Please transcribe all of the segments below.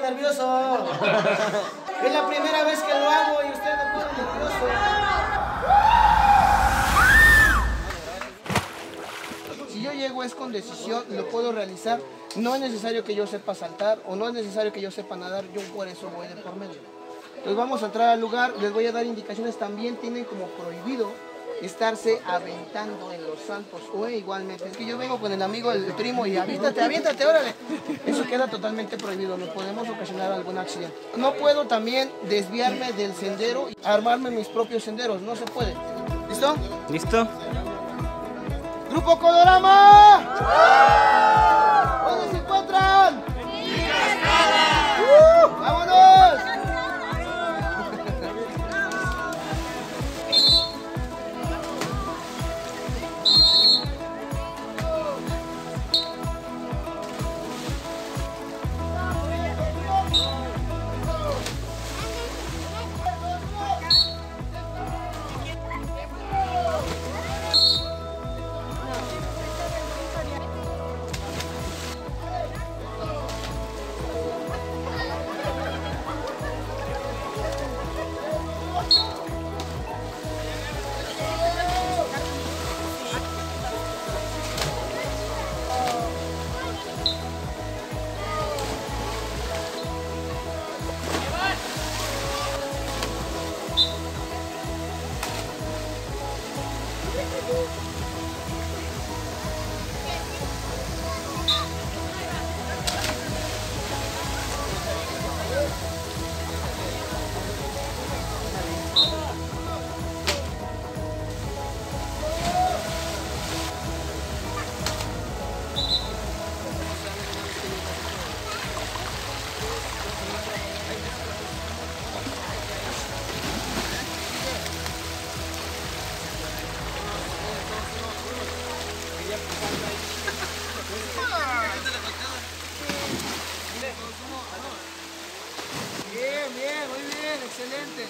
nervioso. Es la primera vez que lo hago y usted me pone nervioso. Si yo llego es con decisión, lo puedo realizar. No es necesario que yo sepa saltar o no es necesario que yo sepa nadar. Yo por eso voy de por medio. Entonces vamos a entrar al lugar. Les voy a dar indicaciones. También tienen como prohibido estarse aventando en los saltos o igualmente. Es que yo vengo con el amigo, el primo y aviéntate, órale. Eso queda totalmente prohibido, nos podemos ocasionar algún accidente. No puedo también desviarme del sendero y armarme mis propios senderos, no se puede. ¿Listo? ¿Listo? ¡Grupo Colorama! ¿Dónde se encuentran? ¡En Cascada! ¡Vámonos! Bien, muy bien, excelente.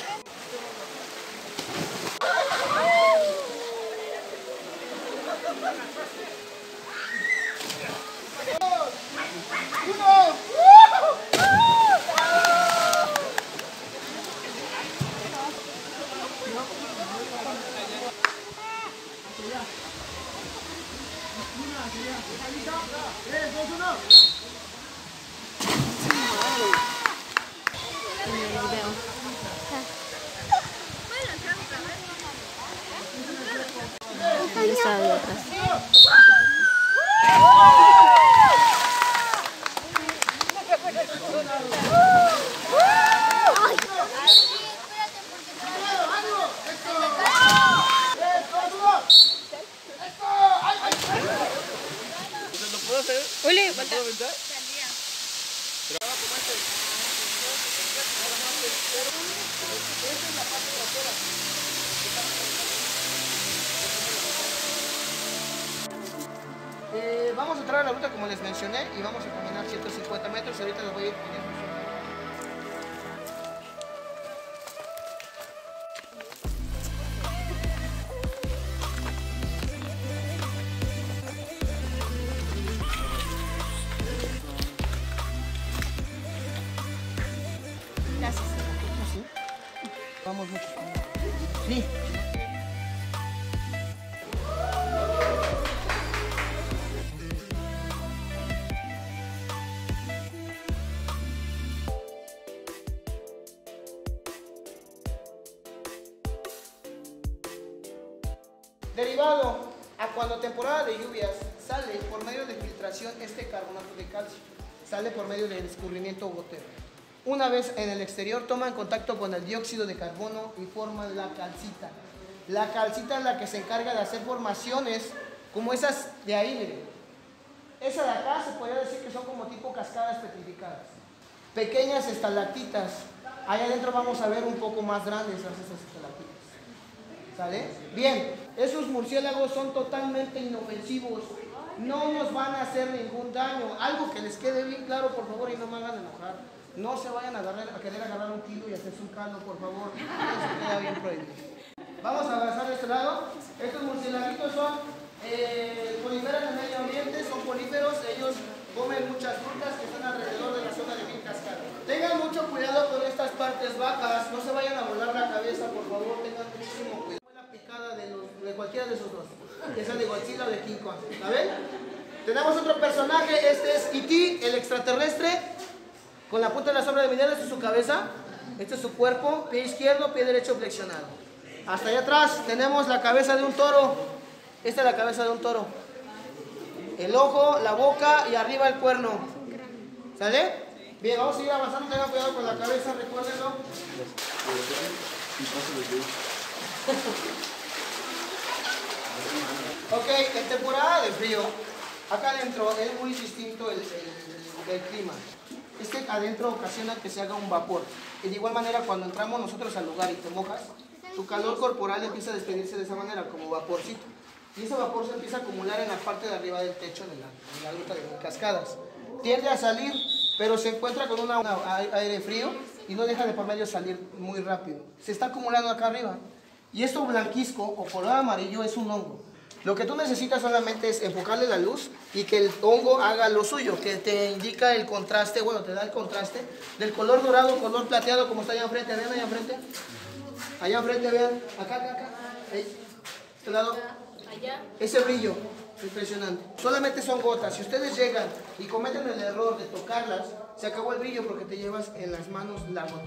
Está de atrás. ¿Lo puedo hacer? Uli, ¿Lo puedo aventar? Vamos a entrar a la ruta como les mencioné y vamos a caminar 150 metros y ahorita les voy a ir poniendo. Gracias. ¿Sí? Vamos mucho. Sí. Derivado a cuando temporada de lluvias sale por medio de filtración este carbonato de calcio, sale por medio del escurrimiento gotero. Una vez en el exterior toman contacto con el dióxido de carbono y forman la calcita. La calcita es la que se encarga de hacer formaciones como esas de ahí, miren. Esa de acá se podría decir que son como tipo cascadas petrificadas. Pequeñas estalactitas. Allá adentro vamos a ver un poco más grandes esas estalactitas. ¿Sale? Bien, esos murciélagos son totalmente inofensivos, no nos van a hacer ningún daño. Algo que les quede bien claro, por favor, y no me hagan enojar. No se vayan a querer agarrar un kilo y hacerse un caldo, por favor. Eso queda bien prohibido. Vamos a avanzar de este lado. Estos murciélagitos son políferos del medio ambiente, son políferos. Ellos comen muchas frutas que están alrededor de la zona de Cascada. varias vacas, no se vayan a volar la cabeza, por favor, tengan muchísimo cuidado. La picada de cualquiera de esos dos, ya sea de Godzilla o de King Kong, ¿saben? Tenemos otro personaje, este es E.T., el extraterrestre, con la punta de la sombra de mi dedo, esta es su cabeza, este es su cuerpo, pie izquierdo, pie derecho flexionado. Hasta allá atrás tenemos la cabeza de un toro, esta es la cabeza de un toro. El ojo, la boca y arriba el cuerno. ¿Sale? Bien, vamos a seguir avanzando, tengan cuidado con la cabeza, recuérdenlo. Ok, en temporada de frío, acá adentro es muy distinto el clima. Es que adentro ocasiona que se haga un vapor. Y de igual manera, cuando entramos nosotros al lugar y te mojas, tu calor corporal empieza a despedirse de esa manera, como vaporcito. Y ese vapor se empieza a acumular en la parte de arriba del techo de la gruta de cascadas. Tiende a salir, pero se encuentra con un aire frío y no deja de por medio salir muy rápido. Se está acumulando acá arriba. Y esto blanquizco o color amarillo es un hongo. Lo que tú necesitas solamente es enfocarle la luz y que el hongo haga lo suyo, que te indica el contraste, bueno, te da el contraste del color dorado, color plateado, como está allá enfrente. ¿Vean allá enfrente? Allá enfrente, vean. Acá. Este lado. Ese brillo, impresionante. Solamente son gotas. Si ustedes llegan y cometen el error de tocarlas, se acabó el brillo porque te llevas en las manos la gota.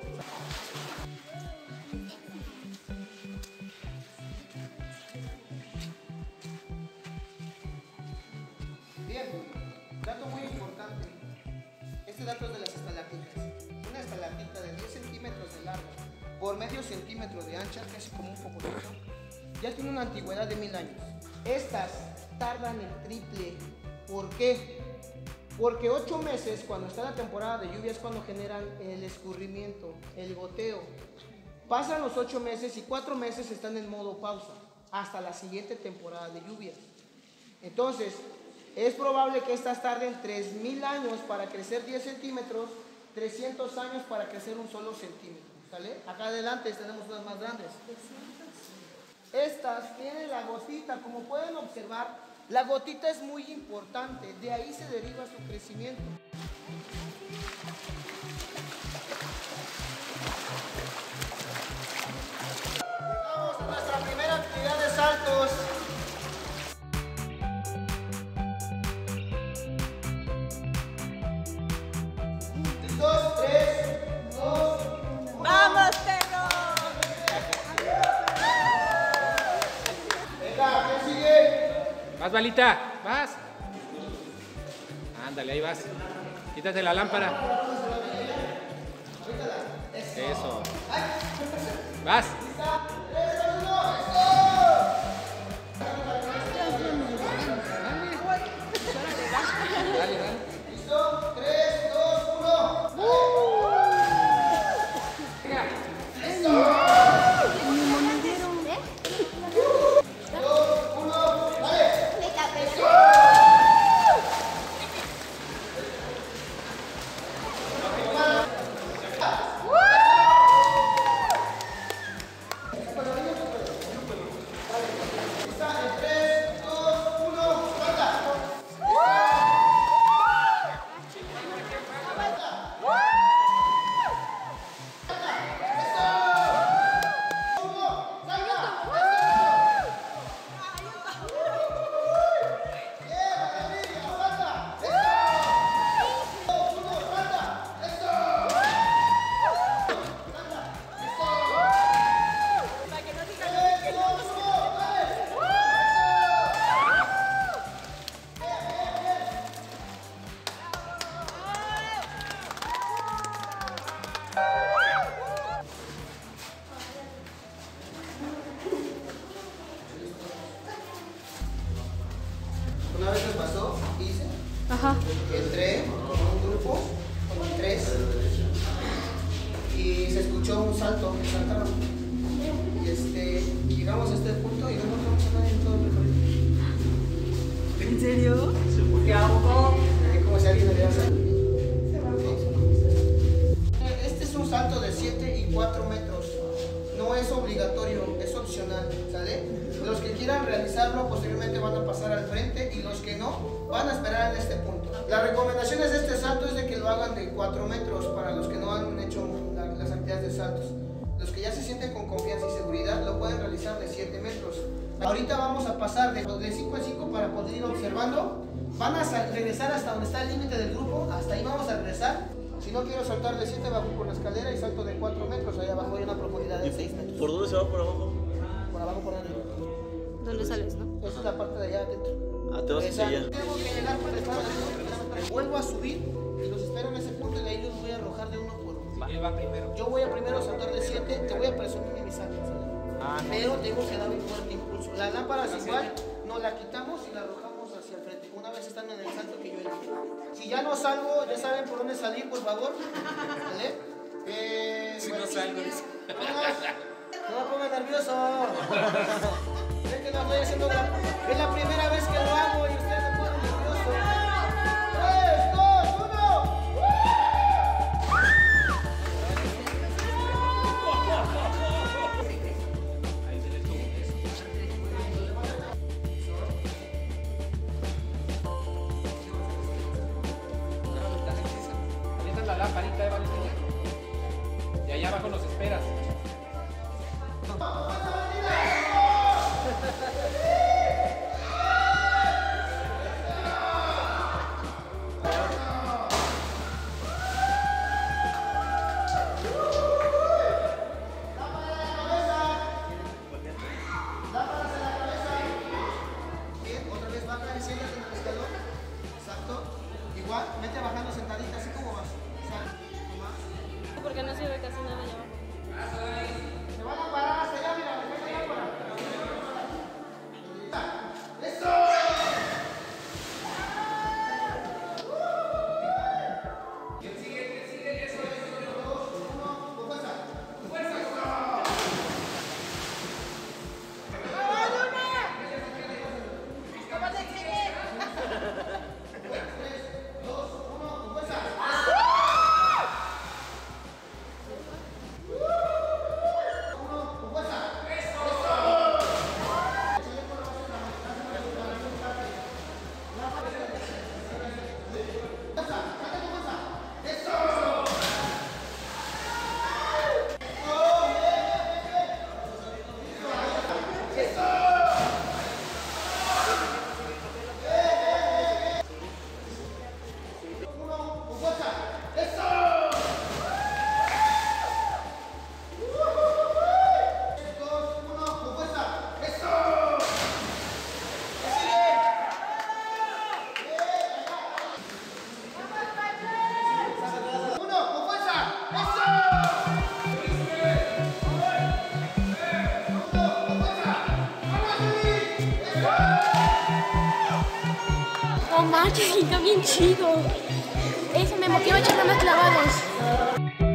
Bien, dato muy importante. Este dato es de las estalactitas. Una estalactita de 10 centímetros de largo por medio centímetro de ancha, casi como un poquito, ya tiene una antigüedad de 1000 años. Estas tardan el triple. ¿Por qué? Porque 8 meses, cuando está la temporada de lluvia, es cuando generan el escurrimiento, el goteo. Pasan los 8 meses y 4 meses están en modo pausa, hasta la siguiente temporada de lluvia. Entonces, es probable que estas tarden 3000 años para crecer 10 centímetros, 300 años para crecer un solo centímetro. ¿Sale? Acá adelante tenemos unas más grandes. Estas tienen la gotita, como pueden observar, la gotita es muy importante, de ahí se deriva su crecimiento. Vamos a nuestra primera actividad de saltos. ¿Listos? 3, 2, 1. ¡Vamos, perro! Venga, ¿quién sigue? Vas, Balita, vas. Ándale, ahí vas. Quítate la lámpara. Eso. Vas. Dale, dale. ¿Listo? 3, 2, 1. Venga. Una vez me pasó, hice, Ajá. entré con un grupo, con 3, y se escuchó un salto, saltaron. Y llegamos a este punto y no encontramos a nadie en todo el recorrido. ¿En serio? ¿Qué hago? Como si alguien hubiera salido. Este es un salto de 7 y 4 metros. No es obligatorio, es opcional, ¿sale? Los que quieran realizarlo posteriormente van a pasar al frente y los que no van a esperar en este punto. Las recomendaciones de este salto es de que lo hagan de 4 metros para los que no han hecho las actividades de saltos. Los que ya se sienten con confianza y seguridad lo pueden realizar de 7 metros. Ahorita vamos a pasar de 5 en 5 para poder ir observando. Van a regresar hasta donde está el límite del grupo, hasta ahí vamos a regresar. Si no quiero saltar de 7, bajo por la escalera y salto de 4 metros. Ahí abajo hay una profundidad de 6 metros. ¿Por dónde se va por abajo? Por abajo, por arriba. ¿Dónde sales, no? Esa es la parte de allá adentro. Ah, te vas hacia allá. Tengo que llegar para el paro. Vuelvo a subir y los espero en ese punto y de ahí los voy a arrojar de uno por uno. Él va primero. Yo voy a primero saltar de 7, te voy a presumir mis alas. Pero tengo que dar un fuerte impulso. La lámpara es igual, nos la quitamos y la arrojamos hacia el frente. Una vez estando en el salto que yo elijo. Si ya no salgo, ya saben por dónde salir, por favor. ¿Vale? Si no salgo. No me pongas nervioso. Es que no estoy haciendo nada. Es la primera vez que lo hago y ustedes me ponen nervioso. 3, 2, 1. Ahí se le estuvo. Avientas la lamparita de Valentina. Y allá abajo nos esperas. Igual, vete bajando sentadita, así como vas. Porque no sirve casi nada allá abajo. Se van a parar hasta allá, mira, deja la lámpara. ¡Eso! ¿Quién sigue? Eso. 2, 1, con fuerza. No manches, está bien chido. Eso me motiva a echarle más clavados.